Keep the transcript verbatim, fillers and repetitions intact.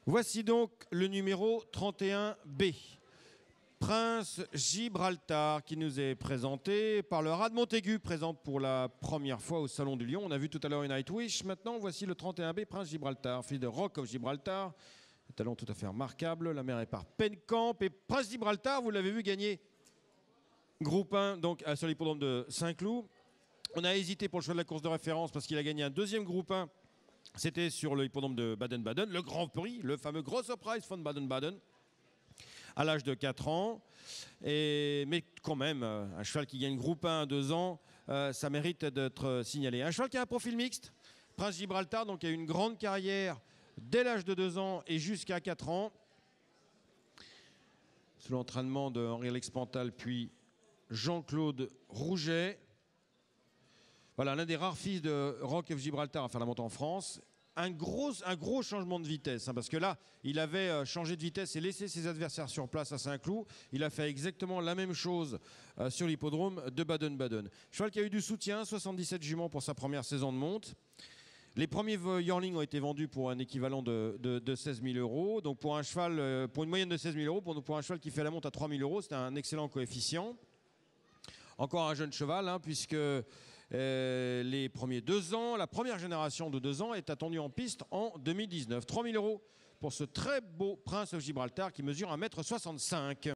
Voici donc le numéro trente et un B. Prince Gibraltar, qui nous est présenté par le Rat de Montaigu, présent pour la première fois au Salon du Lion. On a vu tout à l'heure une Nightwish. Maintenant, voici le trente et un B, Prince Gibraltar, fils de Rock of Gibraltar. Un talent tout à fait remarquable. La mère est par Penkamp. Et Prince Gibraltar, vous l'avez vu gagner groupe un, donc sur l'hippodrome de Saint-Cloud. On a hésité pour le choix de la course de référence parce qu'il a gagné un deuxième groupe un. C'était sur le hippodrome de Baden-Baden, le Grand Prix, le fameux Grosser Preis von Baden-Baden, à l'âge de quatre ans. Et, mais quand même, un cheval qui gagne groupe un à deux ans, euh, ça mérite d'être signalé. Un cheval qui a un profil mixte, Prince Gibraltar, donc il a eu une grande carrière dès l'âge de deux ans et jusqu'à quatre ans. Sous l'entraînement de Henri-Alex Pantal, puis Jean-Claude Rouget. Voilà, l'un des rares fils de Rock of Gibraltar à faire la montée en France. Un gros, un gros changement de vitesse, hein, parce que là, il avait changé de vitesse et laissé ses adversaires sur place à Saint-Cloud. Il a fait exactement la même chose euh, sur l'hippodrome de Baden-Baden. Cheval qui a eu du soutien, soixante-dix-sept juments pour sa première saison de monte. Les premiers yearlings ont été vendus pour un équivalent de, de, de seize mille euros. Donc pour un cheval, pour une moyenne de seize mille euros, pour, pour un cheval qui fait la monte à trois mille euros, c'est un excellent coefficient. Encore un jeune cheval, hein, puisque euh, les premiers deux ans, la première génération de deux ans est attendue en piste en deux mille dix-neuf. trois mille euros pour ce très beau Prince of Gibraltar qui mesure un mètre soixante-cinq.